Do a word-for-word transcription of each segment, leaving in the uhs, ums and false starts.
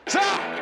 자!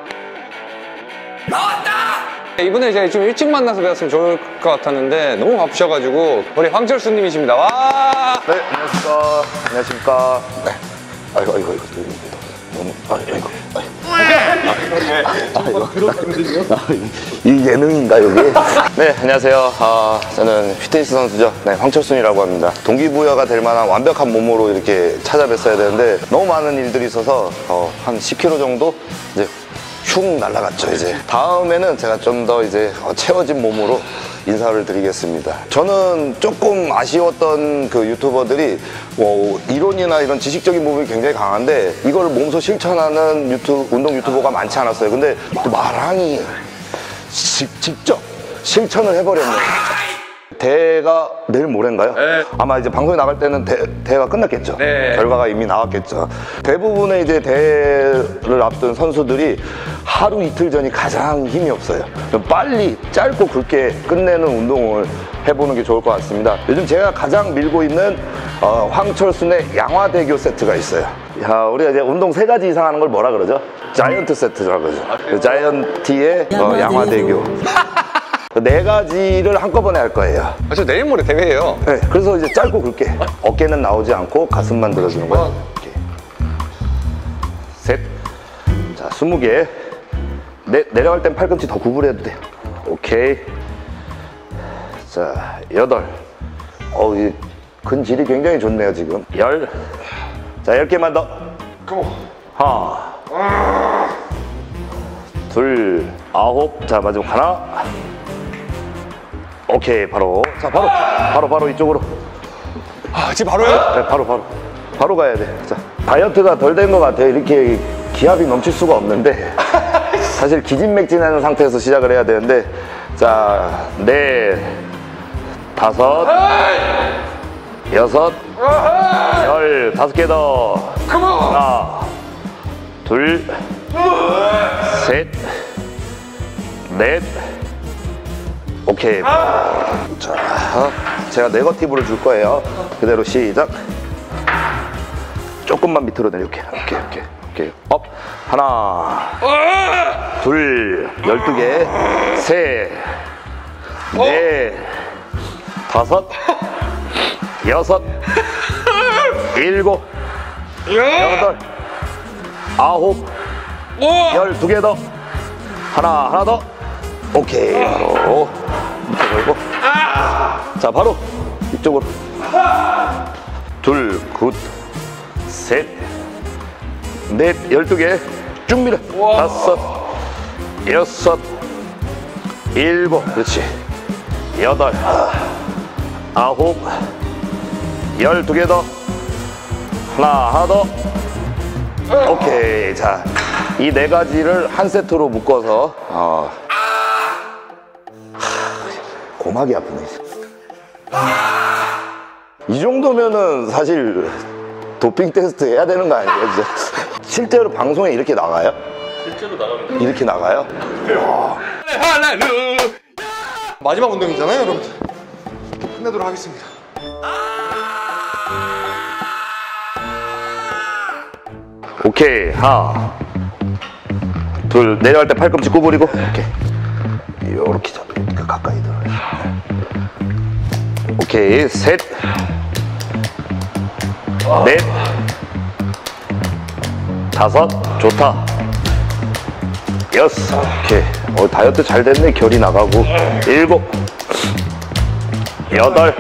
나왔다! 이분을 이제 좀 일찍 만나서 배웠으면 좋을 것 같았는데 너무 바쁘셔가지고 우리 황철수님이십니다. 와! 네, 안녕하십니까. 안녕하십니까. 네. 아이고, 아이고, 아이고. 너무, 아이고, 아이고. 아, 이거. 이 예능인가, 여기? 네, 안녕하세요. 아, 저는 피트니스 선수죠. 네, 황철순이라고 합니다. 동기부여가 될 만한 완벽한 몸으로 이렇게 찾아뵀어야 되는데 너무 많은 일들이 있어서 어, 한 십 킬로그램 정도 이제 흉 날아갔죠. 이제 다음에는 제가 좀 더 이제 채워진 몸으로 인사를 드리겠습니다. 저는 조금 아쉬웠던 그 유튜버들이 뭐 이론이나 이런 지식적인 부분이 굉장히 강한데 이걸 몸소 실천하는 유튜브, 운동 유튜버가 많지 않았어요. 근데 또 마랑이 지, 직접 실천을 해버렸네요. 대회가 내일 모레인가요? 네. 아마 이제 방송에 나갈 때는 대, 대회가 끝났겠죠. 네. 결과가 이미 나왔겠죠. 대부분의 이제 대회를 앞둔 선수들이 하루 이틀 전이 가장 힘이 없어요. 빨리 짧고 굵게 끝내는 운동을 해보는 게 좋을 것 같습니다. 요즘 제가 가장 밀고 있는 어, 황철순의 양화대교 세트가 있어요. 야, 우리가 이제 운동 세 가지 이상 하는 걸 뭐라 그러죠? 자이언트 세트라고 그러죠. 그 자이언티의 어, 양화대교. 네 가지를 한꺼번에 할 거예요. 아, 저 내일 모레 대회예요. 네, 그래서 이제 짧고 굵게 어깨는 나오지 않고 가슴만 들어주는 거예요. 이렇게. 셋, 자 스무 개. 내, 내려갈 땐 팔꿈치 더 구부려도 돼요. 오케이. 자 여덟. 어, 이 근질이 굉장히 좋네요 지금. 열. 자 열 개만 더. 하나, 둘, 아홉. 자 마지막 하나. 오케이, 바로. 자, 바로. 바로, 바로 이쪽으로. 아, 지금 바로요? 네, 바로, 바로. 바로 가야 돼. 자, 다이어트가 덜 된 것 같아요. 이렇게 기압이 넘칠 수가 없는데. 사실 기진맥진하는 상태에서 시작을 해야 되는데. 자, 넷, 다섯, 여섯, 열, 다섯 개 더. 하나, 둘, 셋, 넷, 오케이. 자, 제가 네거티브를 줄 거예요. 그대로 시작. 조금만 밑으로 내려올게. 오케이, 오케이, 오케이. 업. 하나, 둘, 열두 개, 셋, 넷, 다섯, 여섯, 일곱, 여덟, 아홉, 열두 개 더. 하나, 하나 더. 오케이, 바로. 밑에 걸고. 자, 바로 이쪽으로. 둘, 굿. 셋, 넷, 열두 개. 쭉 밀어. 다섯, 여섯, 일곱. 그렇지. 여덟, 아홉, 열두 개 더. 하나, 하나 더. 오케이. 자, 이 네 가지를 한 세트로 묶어서, 어, 고막이 아프네. 이 정도면은 사실 도핑 테스트 해야 되는 거 아니에요? 진짜. 실제로 방송에 이렇게 나가요? 실제로 나갑니다. 이렇게 나가요? 할렐루야! 마지막 운동이잖아요, 여러분들. 끝내도록 하겠습니다. 오케이. 하나, 둘, 내려갈 때 팔꿈치 구부리고. 오케이. 요렇게 잡, 그 가까이 들어. 오케이. 셋, 넷, 다섯. 좋다. 여섯. 오케이. 어, 다이어트 잘 됐네. 결이 나가고. 일곱, 여덟,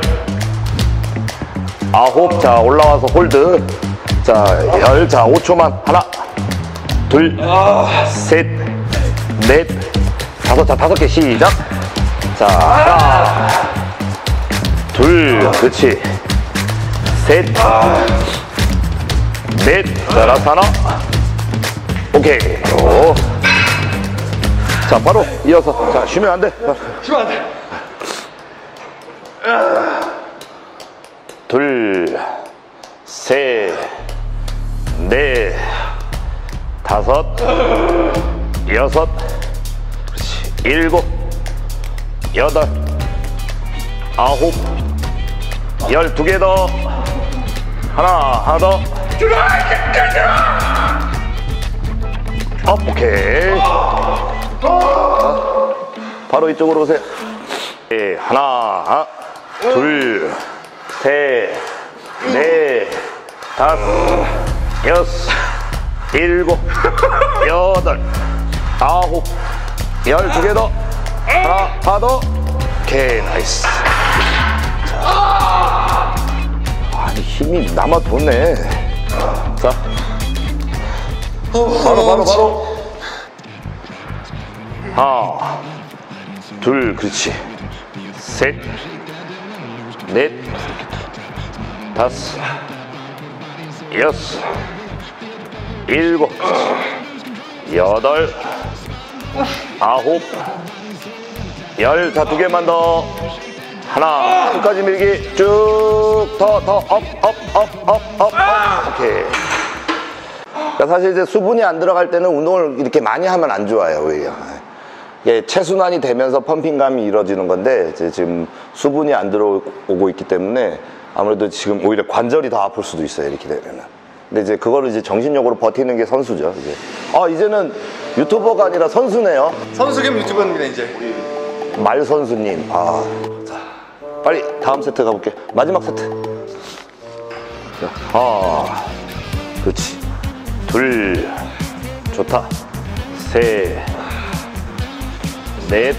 아홉. 자, 올라와서 홀드. 자, 열. 자, 오 초만. 하나, 둘, 셋, 넷, 다섯. 자, 다섯 개 시작. 자, 하나, 둘, 그렇지. 셋, 넷. 자, 라스트 하나. 오케이. 오. 자, 바로 이어서. 자, 쉬면 안 돼. 쉬면 안 돼. 둘, 셋, 넷, 다섯, 여섯, 그렇지. 일곱, 여덟, 아홉, 열두 개 더. 하나, 하나 더. 업, 오케이. 자, 바로 이쪽으로 오세요. 네, 하나, 둘, 셋, 넷, 다섯, 여섯, 일곱, 여덟, 아홉, 열 두 개 더. 하나, 하나 더. 오케이, 나이스. 자. 아니, 힘이 남아 뒀네. 자. 바로, 바로, 바로. 하나, 둘, 그렇지. 셋, 넷, 다섯, 여섯, 일곱, 여덟, 아홉, 열. 자, 두 개만 더. 하나, 끝까지 밀기. 쭉, 더, 더, 업, 업, 업, 업, 업, 업. 오케이. 그러니까 사실 이제 수분이 안 들어갈 때는 운동을 이렇게 많이 하면 안 좋아요, 오히려. 이게 체순환이 되면서 펌핑감이 이루어지는 건데, 이제 지금 수분이 안 들어오고 있기 때문에 아무래도 지금 오히려 관절이 더 아플 수도 있어요, 이렇게 되면은. 근데 이제 그거를 이제 정신력으로 버티는 게 선수죠, 이제. 아, 이제는 유튜버가 아니라 선수네요. 선수 겸 유튜버입니다, 이제. 말 선수님. 아, 자, 빨리 다음 세트 가볼게. 마지막 세트. 자, 하나, 그렇지. 둘, 좋다. 셋, 넷,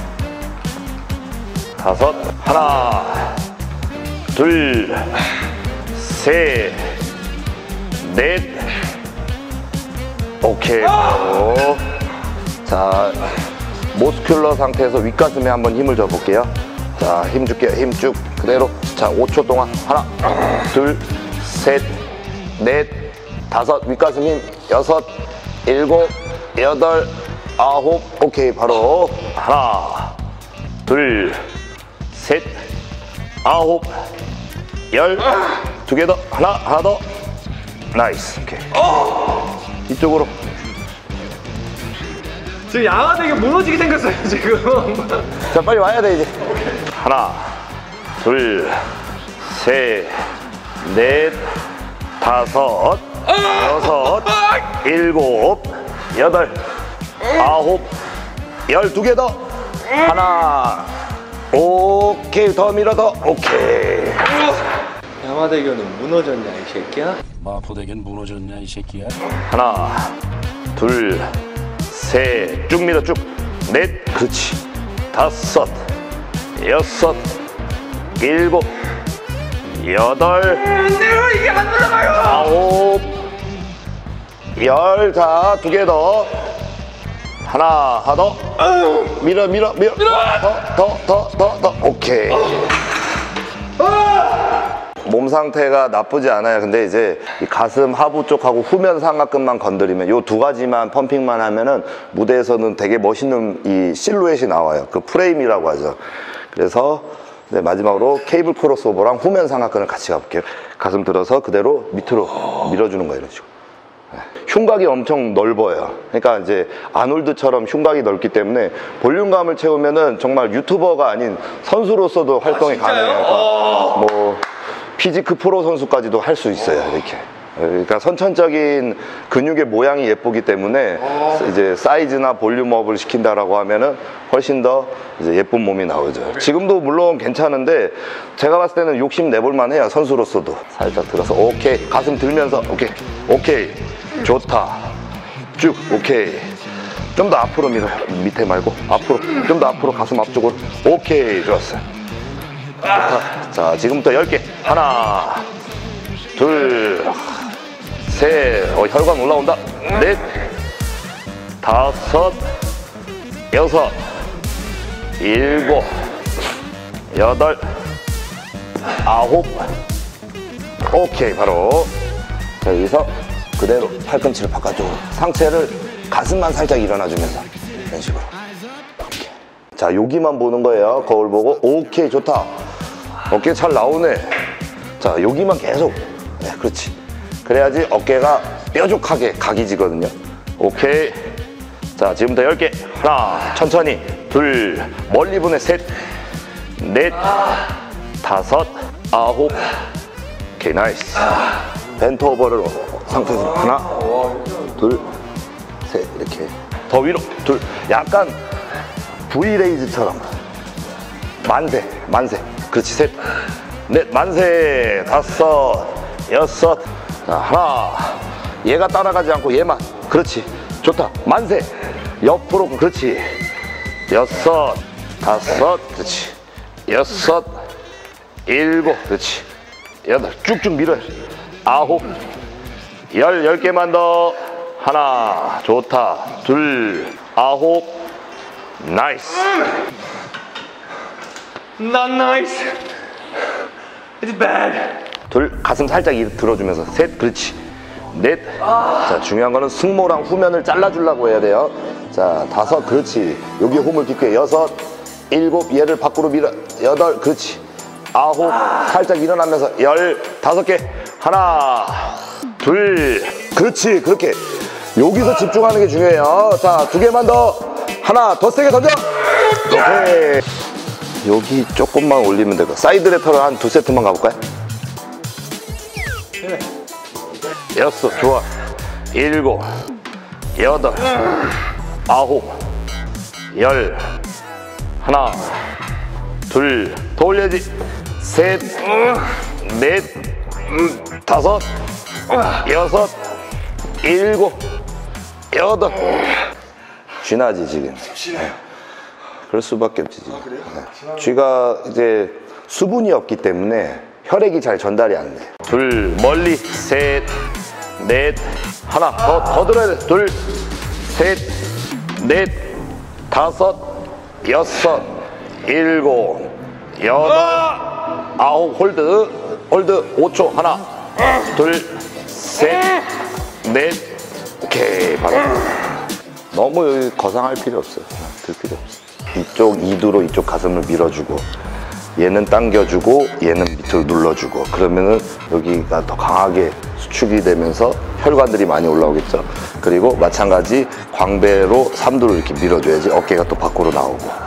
다섯, 하나, 둘, 셋, 넷, 오케이. 바로. 자, 모스큘러 상태에서 윗가슴에 한번 힘을 줘볼게요. 자, 힘 줄게요. 힘 쭉 그대로. 자, 오 초 동안 하나, 둘, 셋, 넷, 다섯, 윗가슴 힘, 여섯, 일곱, 여덟, 아홉. 오케이. 바로 하나, 둘, 셋, 아홉, 열. 두 개 더. 하나, 하나 더. 나이스. 오케이. 이쪽으로. 지금 양아되게 무너지게 생겼어요, 지금. 자, 빨리 와야 돼, 이제. 하나, 둘, 셋, 넷, 다섯, 여섯, 일곱, 여덟, 아홉, 열. 두 개 더. 하나, 오케이. 더 밀어, 더. 오케이. 양화대교는 무너졌냐, 이 새끼야? 마포대교는 무너졌냐 이 새끼야. 하나, 둘, 셋, 쭉 밀어, 쭉. 넷, 그렇지. 다섯, 여섯, 일곱, 여덟, 이게 안 올라가요! 아홉, 열. 자, 두 개 더. 하나, 하나 더. 밀어, 밀어, 밀어. 더, 더, 더, 더, 더. 오케이. 몸 상태가 나쁘지 않아요. 근데 이제 이 가슴 하부 쪽하고 후면 상하근만 건드리면 요 두 가지만 펌핑만 하면은 무대에서는 되게 멋있는 이 실루엣이 나와요. 그 프레임이라고 하죠. 그래서 네, 마지막으로 케이블 크로스오버랑 후면 상하근을 같이 가볼게요. 가슴 들어서 그대로 밑으로 밀어주는 거예요, 이런 식으로. 네. 흉곽이 엄청 넓어요. 그러니까 이제 아놀드처럼 흉곽이 넓기 때문에 볼륨감을 채우면은 정말 유튜버가 아닌 선수로서도 활동이 아, 가능해요. 그러니까 뭐 피지크 프로 선수까지도 할 수 있어요, 이렇게. 그러니까 선천적인 근육의 모양이 예쁘기 때문에 이제 사이즈나 볼륨업을 시킨다라고 하면은 훨씬 더 이제 예쁜 몸이 나오죠. 지금도 물론 괜찮은데 제가 봤을 때는 욕심 내볼만 해요, 선수로서도. 살짝 들어서 오케이. 가슴 들면서 오케이. 오케이. 좋다. 쭉. 오케이. 좀 더 앞으로 밀어. 밑에 말고 앞으로. 좀 더 앞으로. 가슴 앞쪽으로. 오케이. 좋았어요. 좋다. 자, 지금부터 열 개. 하나, 둘, 셋. 어, 혈관 올라온다. 넷, 다섯, 여섯, 일곱, 여덟, 아홉. 오케이. 바로. 자, 여기서 그대로 팔꿈치를 바깥쪽으로. 상체를 가슴만 살짝 일어나주면서 이런 식으로. 오케이. 자, 여기만 보는 거예요. 거울 보고. 오케이. 좋다. 어깨 잘 나오네. 자, 여기만 계속. 네, 그렇지. 그래야지 어깨가 뾰족하게 각이 지거든요. 오케이. 자, 지금부터 열 개. 하나, 천천히. 둘, 멀리 보내. 셋, 넷, 다섯, 아홉. 오케이, 나이스. 벤트 오버를 상태에서 하나, 둘, 셋, 넷. 더 위로. 둘. 약간 V레이즈처럼. 만세, 만세. 그렇지. 셋, 넷, 만세. 다섯, 여섯. 자, 하나. 얘가 따라가지 않고 얘만. 그렇지. 좋다. 만세. 옆으로. 그렇지. 여섯, 다섯. 그렇지. 여섯, 일곱. 그렇지. 여덟. 쭉쭉 밀어요. 아홉. 열. 열 개만 더. 하나. 좋다. 둘. 아홉. 나이스. Not nice. It's bad. 둘. 가슴 살짝 이- 들어주면서. 셋. 그렇지. 넷. 자, 중요한 거는 승모랑 후면을 잘라주려고 해야 돼요. 자, 다섯. 그렇지. 여기 홈을 깊게. 여섯. 일곱. 얘를 밖으로 밀어. 여덟. 그렇지. 아홉. 살짝 일어나면서. 열. 다섯 개. 하나. 둘. 그렇지. 그렇게. 여기서 집중하는 게 중요해요. 자, 두 개만 더. 하나. 더 세게 던져. 오케이. 여기 조금만 올리면 되고. 사이드 레터를 한 두 세트만 가볼까요? 여섯. 좋아. 일곱. 여덟. 아홉. 열. 하나. 둘. 더 올려야지. 셋. 넷. 다섯. 여섯. 일곱. 여덟. 쥐나지 지금. 쉬나요? 그럴 수밖에 없지 지금. 네. 쥐가 이제 수분이 없기 때문에 혈액이 잘 전달이 안 돼. 둘. 멀리. 셋. 넷. 하나. 더, 더 들어야 돼. 둘. 셋. 넷. 다섯. 여섯. 일곱. 여덟. 아홉. 홀드. 홀드. 오 초. 하나. 둘. 셋. 넷. 오케이. 바로. 너무 여기 거상할 필요 없어요. 들 필요 없어. 이쪽 이두로 이쪽 가슴을 밀어주고, 얘는 당겨주고, 얘는 밑으로 눌러주고, 그러면은 여기가 더 강하게 수축이 되면서 혈관들이 많이 올라오겠죠. 그리고 마찬가지 광배로 삼두를 이렇게 밀어줘야지 어깨가 또 밖으로 나오고.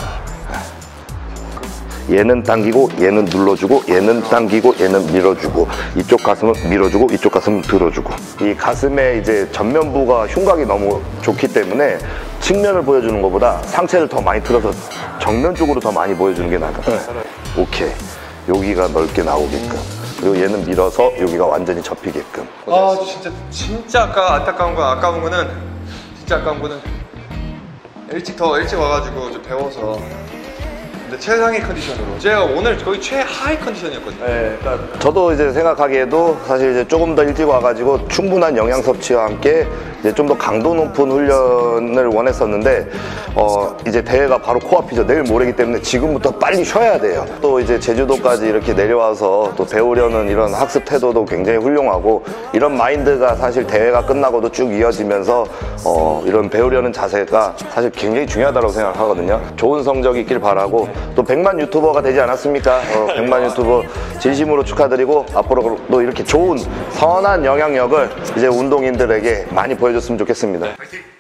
얘는 당기고, 얘는 눌러주고, 얘는 당기고, 얘는 밀어주고, 이쪽 가슴은 밀어주고, 이쪽 가슴은 들어주고. 이 가슴의 이제 전면부가 흉곽이 너무 좋기 때문에 측면을 보여주는 것보다 상체를 더 많이 틀어서 정면 쪽으로 더 많이 보여주는 게 나아요. 오케이. 여기가 넓게 나오게끔. 그리고 얘는 밀어서 여기가 완전히 접히게끔. 아 진짜 진짜 아까 안타까운 건 아까운 거는 진짜 아까운 거는 일찍 더 일찍 와가지고 좀 배워서. 근데 최상의 컨디션으로 제가 오늘 거의 최하위 컨디션이었거든요. 네, 그러니까 저도 이제 생각하기에도 사실 이제 조금 더 일찍 와가지고 충분한 영양 섭취와 함께 이제 좀 더 강도 높은 훈련을 원했었는데 어 이제 대회가 바로 코앞이죠. 내일 모레기 때문에 지금부터 빨리 쉬어야 돼요. 또 이제 제주도까지 이렇게 내려와서 또 배우려는 이런 학습 태도도 굉장히 훌륭하고, 이런 마인드가 사실 대회가 끝나고도 쭉 이어지면서 어 이런 배우려는 자세가 사실 굉장히 중요하다고 생각하거든요. 좋은 성적 있길 바라고, 또 백만 유튜버가 되지 않았습니까? 어, 백만 유튜버 진심으로 축하드리고, 앞으로도 이렇게 좋은 선한 영향력을 이제 운동인들에게 많이 보여줬으면 좋겠습니다. 파이팅!